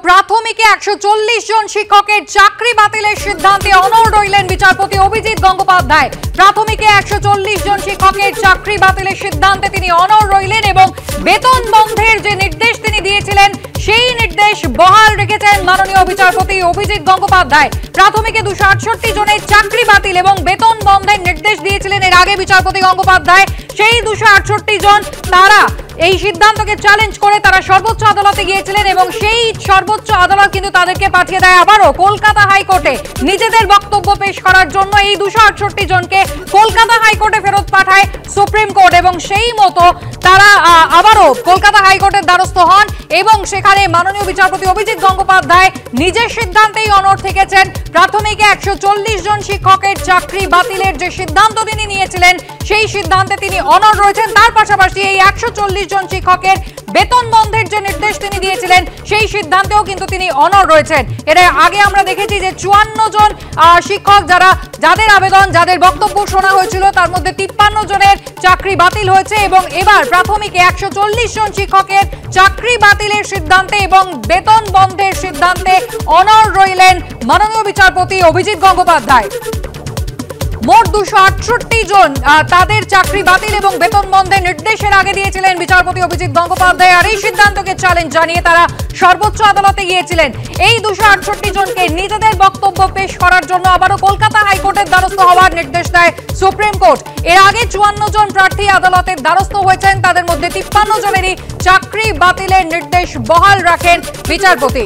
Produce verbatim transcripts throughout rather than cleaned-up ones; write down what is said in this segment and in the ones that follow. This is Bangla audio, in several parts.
প্রাথমিকে একশো চল্লিশ জন শিক্ষকের চাকরি বাতিলের সিদ্ধান্তে অনড় রইলেন বিচারপতি অভিজিৎ গঙ্গোপাধ্যায়। প্রাথমিকে একশো চল্লিশ জন শিক্ষকের চাকরি বাতিলের সিদ্ধান্তে তিনি অনড় রইলেন এবং বেতন বন্ধের যে নির্দেশ তিনি দিয়েছিলেন সেই নির্দেশ বহাল রেখেছেন মাননীয় বিচারপতি অভিজিৎ গঙ্গোপাধ্যায়। প্রাথমিকে দুশো আটষট্টি জনের চাকরি বাতিল এবং বেতন বন্ধের নির্দেশ দিয়েছিলেন এর আগে বিচারপতি গঙ্গোপাধ্যায়। সেই দুশো আটষট্টি জন তারা এই সিদ্ধান্তকে চ্যালেঞ্জ করে তারা সর্বোচ্চ আদালতে গিয়েছিলেন এবং সেই সর্বোচ্চ আদালত কিন্তু তাদেরকে পাঠিয়ে দেয় আবারও কলকাতা হাইকোর্টে নিজেদের বক্তব্য পেশ করার জন্য। এই দুশো আটষট্টি জনকে কলকাতা হাইকোর্টে ফেরত পাঠায় সুপ্রিম কোর্ট এবং সেই মতো তারা আবারও কলকাতা হাইকোর্টের দ্বারস্থ হন এবং সেখানে মাননীয় বিচারপতি অভিজিৎ গঙ্গোপাধ্যায় নিজের সিদ্ধান্তেই অনড় থেকেছেন। প্রাথমিকে একশো চল্লিশ জন শিক্ষকের চাকরি বাতিলের যে সিদ্ধান্ত তিনি নিয়েছিলেন সেই সিদ্ধান্তে তিনি অনড় রয়েছেন। তার পাশাপাশি এই একশো চল্লিশ জন শিক্ষকের বেতন বন্ধের যে নির্দেশ তিনি দিয়েছিলেন সেই সিদ্ধান্তেও কিন্তু তিনি অনড় রয়েছেন। এর আগে আমরা দেখেছি যে চুয়ান্ন জন শিক্ষক যারা যাদের আবেদন যাদের বক্তব্য শোনা হয়েছিল তার মধ্যে তিপ্পান্ন জনের চাকরি বাতিল হয়েছে এবং এবার প্রাথমিকে একশো চল্লিশ জন শিক্ষকের চাকরি বাতিলের সিদ্ধান্তে এবং বেতন বন্ধের সিদ্ধান্তে অনড় রইলেন মাননীয় বিচারপতি অভিজিৎ গঙ্গোপাধ্যায়। মোট দুশো আটষট্টি জন তাদের চাকরি বাতিল এবং বেতন বন্ধের নির্দেশের আগে দিয়েছিলেন বিচারপতি অভিজিৎ গঙ্গোপাধ্যায় আর এই সিদ্ধান্তকে চ্যালেঞ্জ জানিয়ে তারা সর্বোচ্চ আদালতে গিয়েছিলেন। এই দুশো আটষট্টি জনকে নিজেদের বক্তব্য পেশ করার জন্য আবারও কলকাতা হাইকোর্টের দ্বারস্থ হওয়ার নির্দেশ দেয় সুপ্রিম কোর্ট। এর আগে চুয়ান্ন জন প্রার্থী আদালতের দ্বারস্থ হয়েছেন, তাদের মধ্যে তিপ্পান্ন জনেরই চাকরি বাতিলের নির্দেশ বহাল রাখেন বিচারপতি।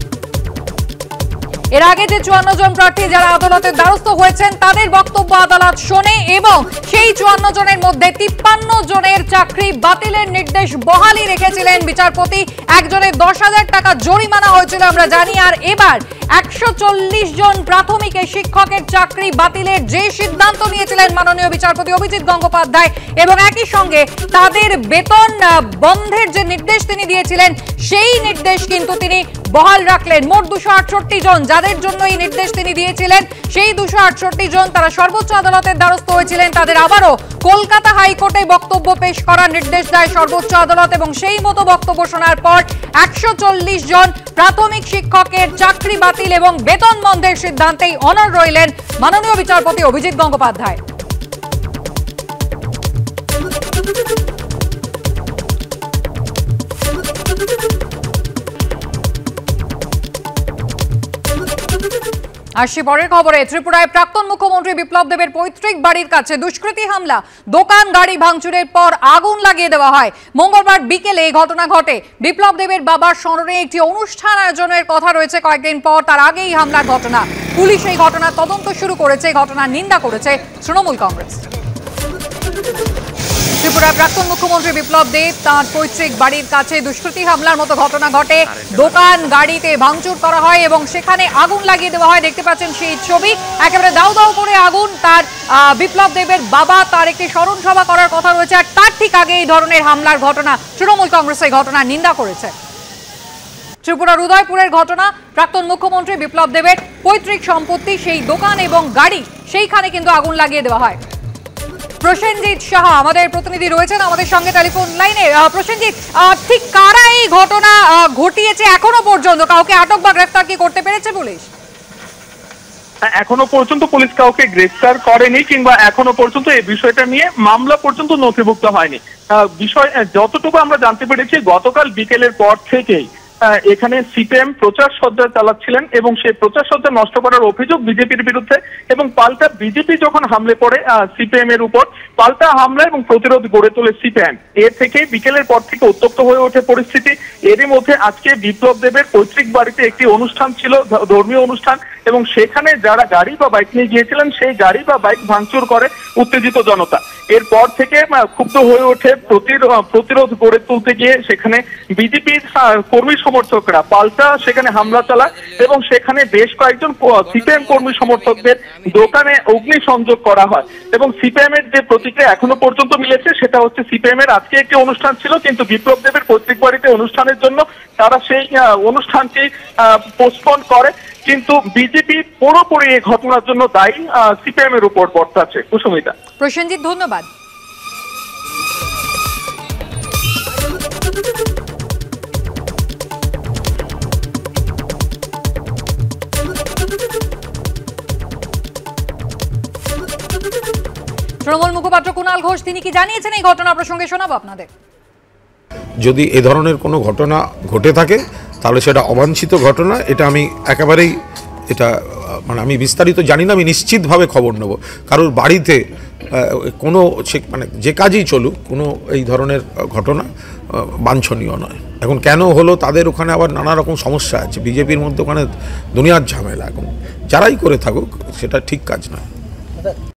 এর আগে যে চুয়ান্ন জন প্রার্থী যারা আদালতের দ্বারস্থ হয়েছেন তাদের বক্তব্য আদালত শোনে এবং সেই চুয়ান্ন জনের মধ্যে তিপ্পান্ন জনের চাকরি বাতিলের নির্দেশ বহালই রেখেছিলেন বিচারপতি। একজনের দশ হাজার টাকা জরিমানা হয়েছিল আমরা জানি। আর এবার একশো চল্লিশ জন প্রাথমিকে শিক্ষকের চাকরি বাতিলের যে সিদ্ধান্ত নিয়েছিলেন মাননীয় বিচারপতি অভিজিৎ গঙ্গোপাধ্যায় এবং একই সঙ্গে তাদের বেতন বন্ধের যে নির্দেশ তিনি দিয়েছিলেন সেই নির্দেশ কিন্তু তিনি বহাল রাখলেন। মোট দুশো আটষট্টি জন যাদের জন্য এই নির্দেশ তিনি দিয়েছিলেন সেই দুশো আটষট্টি জন তারা সর্বোচ্চ আদালতের দ্বারস্থ হয়েছিলেন। তাদের আবারও কলকাতা হাইকোর্টে বক্তব্য পেশ করার নির্দেশ দেয় সর্বোচ্চ আদালত এবং সেই মতো বক্তব্য শোনার পর একশো চল্লিশ জন প্রাথমিক শিক্ষকের চাকরি বাতিল এবং বেতন বন্ধের সিদ্ধান্তেই অনড় রইলেন মাননীয় বিচারপতি অভিজিৎ গঙ্গোপাধ্যায়। আসি পরের খবরে। ত্রিপুরায় প্রাক্তন মুখ্যমন্ত্রী বিপ্লব দেবের পৈতৃক বাড়ির কাছে দুষ্কৃতী হামলা, দোকান গাড়ি ভাঙচুরের পর আগুন লাগিয়ে দেওয়া হয়। মঙ্গলবার বিকেলে এই ঘটনা ঘটে। বিপ্লব দেবের বাবার স্মরণে একটি অনুষ্ঠান আয়োজনের কথা রয়েছে কয়েকদিন পর, তার আগেই হামলার ঘটনা। পুলিশ এই ঘটনার তদন্ত শুরু করেছে। ঘটনার নিন্দা করেছে তৃণমূল কংগ্রেস। ত্রিপুরার প্রাক্তন মুখ্যমন্ত্রী বিপ্লব দেব তাঁর পৈতৃক বাড়ির কাছে দুষ্কৃতী হামলার মতো ঘটনা ঘটে। দোকান গাড়িতে ভাঙচুর করা হয় এবং সেখানে আগুন লাগিয়ে দেওয়া হয়। দেখতে পাচ্ছেন সেই ছবি, একেবারে দাউ দাউ করে আগুন। তার বিপ্লব দেবের বাবা তার একটি স্মরণ সভা করার কথা রয়েছে আর তার ঠিক আগে এই ধরনের হামলার ঘটনা। তৃণমূল কংগ্রেস এই ঘটনার নিন্দা করেছে। ত্রিপুরার উদয়পুরের ঘটনা, প্রাক্তন মুখ্যমন্ত্রী বিপ্লব দেবের পৈতৃক সম্পত্তি সেই দোকান এবং গাড়ি সেইখানে কিন্তু আগুন লাগিয়ে দেওয়া হয়। প্রসেনজিৎ সাহা আমাদের প্রতিনিধি রয়েছেন আমাদের সঙ্গে টেলিফোন লাইনে। প্রসেনজিৎ, ঠিক কারা এই ঘটনা ঘটিয়েছে এখনো পর্যন্ত কাউকে আটক বা গ্রেফতার কি করতে পেরেছে পুলিশ? এখনো পর্যন্ত পুলিশ কাউকে গ্রেফতার করেনি কিংবা এখনো পর্যন্ত এই বিষয়টা নিয়ে মামলা পর্যন্ত নথিভুক্ত হয়নি। বিষয় যতটুকু আমরা জানতে পেরেছি গতকাল বিকেলের পর থেকেই এখানে সিপিএম প্রচার সজ্জা চালাচ্ছিলেন এবং সেই প্রচার সজ্জা নষ্ট করার অভিযোগ বিজেপির বিরুদ্ধে এবং পাল্টা বিজেপি যখন হামলে পড়ে সিপিএম এর উপর, পাল্টা হামলা এবং প্রতিরোধ গড়ে তোলে সিপিএম। এর থেকে বিকেলের পর থেকে উত্তপ্ত হয়ে ওঠে পরিস্থিতি। এরই মধ্যে আজকে বিপ্লব দেবের পৈতৃক বাড়িতে একটি অনুষ্ঠান ছিল, ধর্মীয় অনুষ্ঠান, এবং সেখানে যারা গাড়ি বা বাইক নিয়ে গিয়েছিলেন সেই গাড়ি বা বাইক ভাঙচুর করে উত্তেজিত জনতা। এরপর থেকে ক্ষুব্ধ হয়ে ওঠে প্রতিরোধ গড়ে তুলতে গিয়ে সেখানে বিজেপির কর্মী সমর্থকরা পাল্টা সেখানে হামলা চালায় এবং সেখানে বেশ কয়েকজন সিপিএম কর্মী সমর্থকদের দোকানে অগ্নিসংযোগ করা হয় এবং সিপিএম এর যে প্রতিক্রিয়া এখনো পর্যন্ত মিলেছে সেটা হচ্ছে সিপিএম এর আজকে একটি অনুষ্ঠান ছিল কিন্তু বিপ্লব দেবের পৈতৃক বাড়িতে অনুষ্ঠানের জন্য তারা সেই অনুষ্ঠানটি পোস্টপোন করে, কিন্তু বিজেপি পুরোপুরি এই ঘটনার জন্য দায়ী সিপিএম এর উপর বর্তাচ্ছে। কুসুমিতা। প্রসেনজিৎ, ধন্যবাদ। তৃণমূল মুখপাত্র কুণাল ঘোষ তিনি কি জানিয়েছেন এই ঘটনা প্রসঙ্গে শোনাবো আপনাদের। যদি এ ধরনের কোনো ঘটনা ঘটে থাকে তাহলে সেটা অবাঞ্ছিত ঘটনা, এটা আমি একেবারেই এটা মানে আমি বিস্তারিত জানি না, আমি নিশ্চিতভাবে খবর নেব। কারোর বাড়িতে কোনো মানে যে কাজই চলুক কোনো এই ধরনের ঘটনা বাঞ্ছনীয় নয়। এখন কেন হলো তাদের ওখানে আবার নানা রকম সমস্যা আছে, বিজেপির মধ্যে ওখানে দুনিয়ার ঝামেলা, এখন যারাই করে থাকুক সেটা ঠিক কাজ নয়।